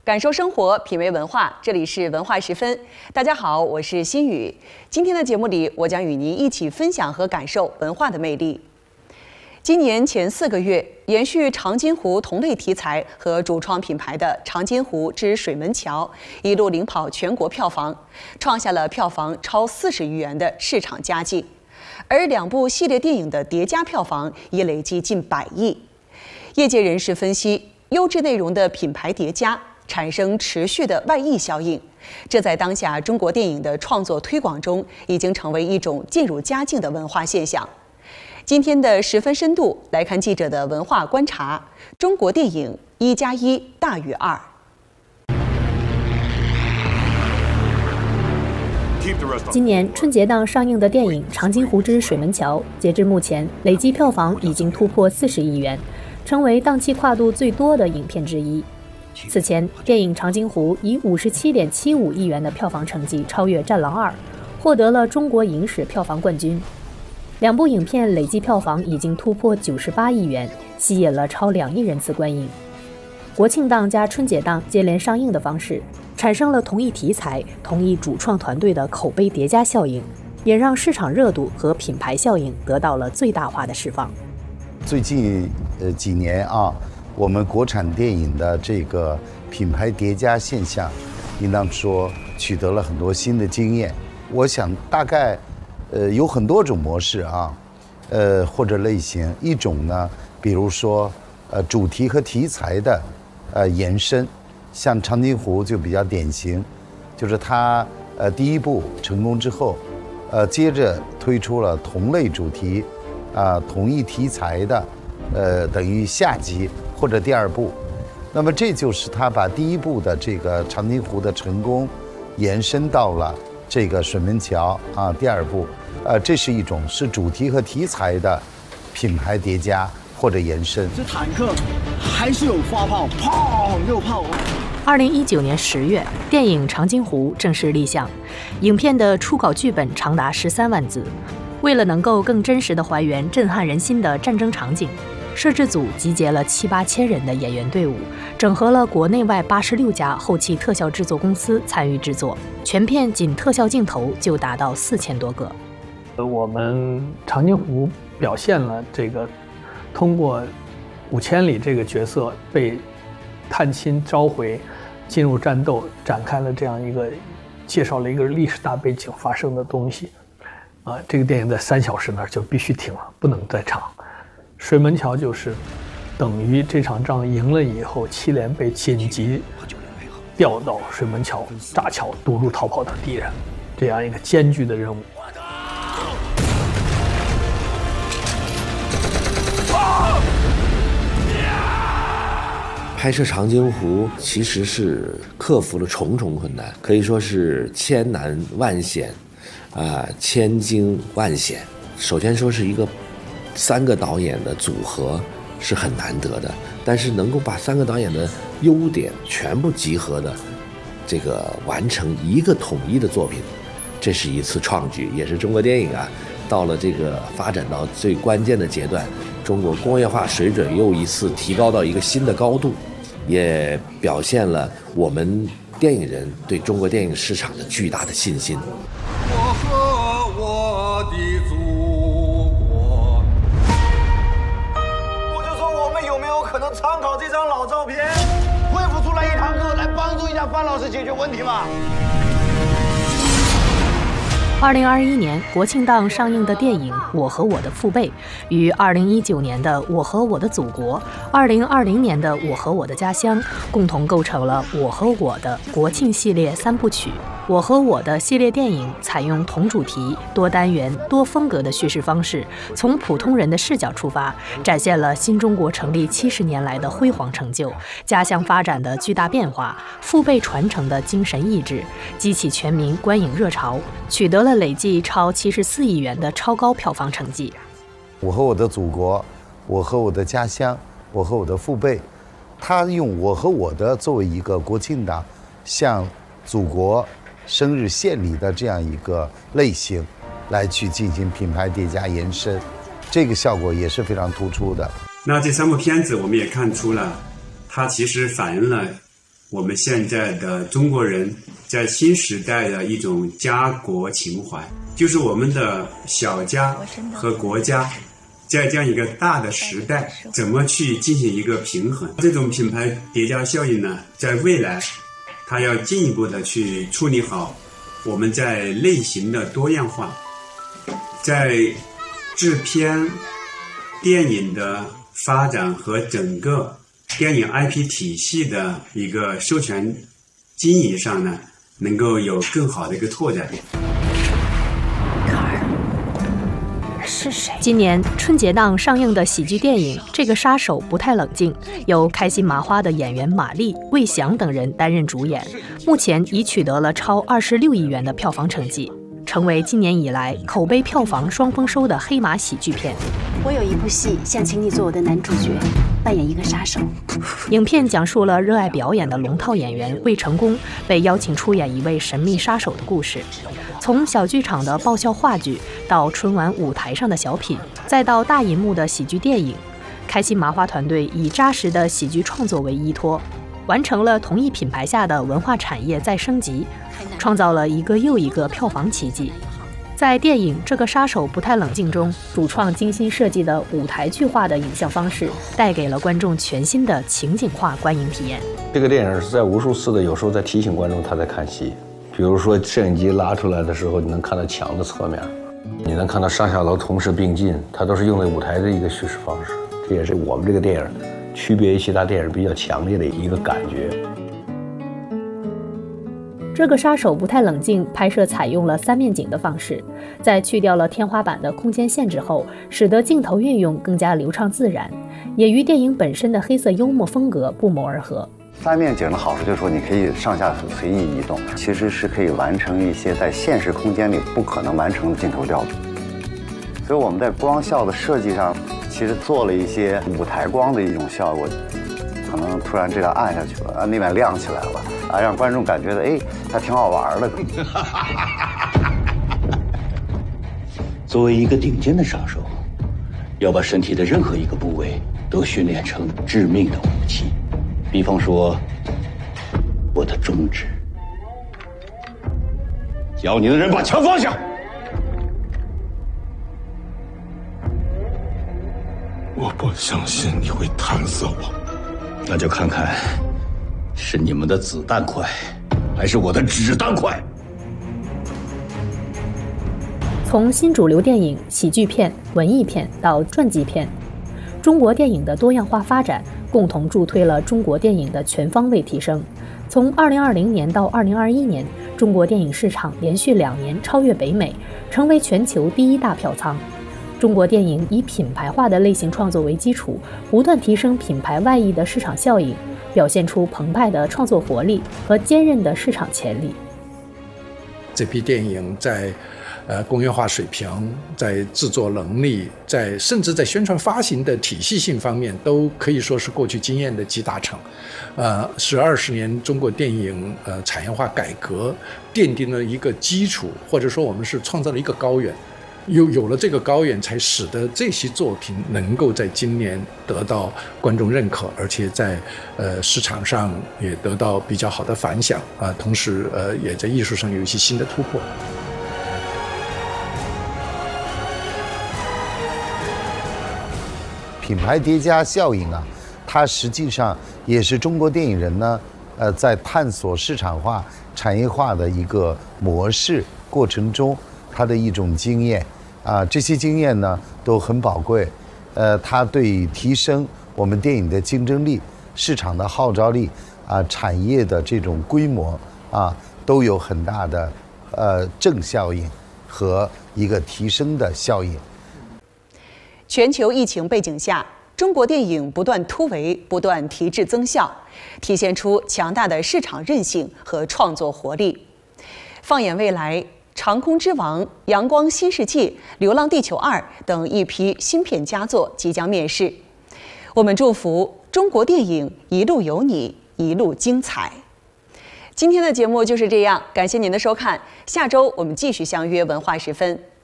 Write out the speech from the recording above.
感受生活，品味文化，这里是文化时分。大家好，我是心雨。今天的节目里，我将与您一起分享和感受文化的魅力。今年前4个月，延续长津湖同类题材和主创品牌的《长津湖之水门桥》一路领跑全国票房，创下了票房超40亿元的市场佳绩。而2部系列电影的叠加票房已累计近100亿。业界人士分析，优质内容的品牌叠加产生持续的外溢效应，这在当下中国电影的创作推广中已经成为一种渐入佳境的文化现象。今天的10分深度来看记者的文化观察：中国电影1+1大于2。 今年春节档上映的电影《长津湖之水门桥》，截至目前累计票房已经突破40亿元，成为档期跨度最多的影片之一。此前，电影《长津湖》以57.75亿元的票房成绩超越《战狼2》，获得了中国影史票房冠军。2部影片累计票房已经突破98亿元，吸引了超2亿人次观影。国庆档加春节档接连上映的方式，产生了同一题材、同一主创团队的口碑叠加效应，也让市场热度和品牌效应得到了最大化的释放。 最近几年啊，我们国产电影的这个品牌叠加现象，应当说取得了很多新的经验。我想大概有很多种模式啊，或者类型。一种呢，比如说主题和题材的延伸，像长津湖就比较典型，就是它第一部成功之后，接着推出了同类主题同一题材的等于下集或者第2部。那么这就是它把第一部的这个长津湖的成功延伸到了这个水门桥第2部。这是一种是主题和题材的品牌叠加或者延伸。 这坦克还是有发炮，炮又炮。 2019年10月，电影《长津湖》正式立项，影片的初稿剧本长达13万字。为了能够更真实地还原震撼人心的战争场景，摄制组集结了7、8千人的演员队伍，整合了国内外86家后期特效制作公司参与制作，全片仅特效镜头就达到4000多个。 我们长津湖表现了这个通过5千里这个角色被探亲召回，进入战斗，展开了这样一个介绍了一个历史大背景发生的东西。这个电影在3小时那儿就必须停了，不能再长。水门桥就是等于这场仗赢了以后，7连被紧急调到水门桥炸桥，堵住逃跑的敌人，这样一个艰巨的任务。 拍摄长津湖其实是克服了重重困难，可以说是千难万险，千惊万险。首先说是一个3个导演的组合是很难得的，但是能够把3个导演的优点全部集合的这个完成一个统一的作品，这是一次创举，也是中国电影到了这个发展到最关键的阶段，中国工业化水准又一次提高到一个新的高度，也表现了我们电影人对中国电影市场的巨大的信心。 我和我的祖国，我就说我们有没有可能参考这张老照片，恢复出来一堂课，来帮助一下范老师解决问题嘛 2021年国庆档上映的电影《我和我的父辈》与2019年的《我和我的祖国》、2020年的《我和我的家乡》共同构成了《我和我的》国庆系列3部曲。我和我的系列电影采用同主题、多单元、多风格的叙事方式，从普通人的视角出发，展现了新中国成立70年来的辉煌成就、家乡发展的巨大变化、父辈传承的精神意志，激起全民观影热潮，取得了累计超74亿元的超高票房成绩。 我和我的祖国，我和我的家乡，我和我的父辈，他用我和我的作为一个国庆档向祖国生日献礼的这样一个类型来去进行品牌叠加延伸，这个效果也是非常突出的。 那这3部片子我们也看出了，它其实反映了我们现在的中国人在新时代的一种家国情怀，就是我们的小家和国家在这样一个大的时代怎么去进行一个平衡。这种品牌叠加效应呢，在未来它要进一步的去处理好我们在类型的多样化，在制片电影的发展和整个电影 IP 体系的一个授权经营上呢，能够有更好的一个拓展。 是谁？今年春节档上映的喜剧电影《这个杀手不太冷静》，由开心麻花的演员马丽、魏翔等人担任主演，目前已取得了超26亿元的票房成绩，成为今年以来口碑票房双丰收的黑马喜剧片。 我有一部戏想请你做我的男主角，扮演一个杀手。 影片讲述了热爱表演的龙套演员魏成功被邀请出演一位神秘杀手的故事。从小剧场的爆笑话剧，到春晚舞台上的小品，再到大银幕的喜剧电影，开心麻花团队以扎实的喜剧创作为依托，完成了同一品牌下的文化产业再升级，创造了一个又一个票房奇迹。在电影《这个杀手不太冷静》中，主创精心设计的舞台剧化的影像方式，带给了观众全新的情景化观影体验。 这个电影是在无数次的，有时候在提醒观众他在看戏。比如说摄影机拉出来的时候，你能看到墙的侧面，你能看到上下楼同时并进，它都是用在舞台的一个叙事方式。这也是我们这个电影区别于其他电影比较强烈的一个感觉。 这个杀手不太冷静拍摄采用了3面景的方式，在去掉了天花板的空间限制后，使得镜头运用更加流畅自然，也与电影本身的黑色幽默风格不谋而合。 3面景的好处就是说，你可以上下随意移动，其实是可以完成一些在现实空间里不可能完成的镜头调度。所以我们在光效的设计上，其实做了一些舞台光的一种效果，可能突然这样暗下去了，那边亮起来了，让观众感觉到还挺好玩的。 作为一个顶尖的杀手，要把身体的任何一个部位都训练成致命的武器。比方说，我的中指。教你的人把枪放下。 我不相信你会弹死我。 那就看看，是你们的子弹快，还是我的子弹快。 从新主流电影、喜剧片、文艺片到传记片，中国电影的多样化发展共同助推了中国电影的全方位提升。从2020年到2021年，中国电影市场连续2年超越北美，成为全球第1大票仓。中国电影以品牌化的类型创作为基础，不断提升品牌外溢的市场效应，表现出澎湃的创作活力和坚韧的市场潜力。 这批电影在工业化水平，在制作能力，甚至在宣传发行的体系性方面，都可以说是过去经验的集大成。是20年中国电影产业化改革奠定了一个基础，或者说我们是创造了一个高原。有了这个高原，才使得这些作品能够在今年得到观众认可，而且在市场上也得到比较好的反响同时也在艺术上有一些新的突破。 品牌叠加效应它实际上也是中国电影人呢在探索市场化、产业化的一个模式过程中，它的一种经验。这些经验呢都很宝贵，它对于提升我们电影的竞争力、市场的号召力产业的这种规模都有很大的正效应和一个提升的效应。 全球疫情背景下，中国电影不断突围，不断提质增效，体现出强大的市场韧性和创作活力。放眼未来，长空之王、阳光新世纪、流浪地球2等一批新片佳作即将面世。我们祝福中国电影一路有你，一路精彩。今天的节目就是这样，感谢您的收看，下周我们继续相约文化时分。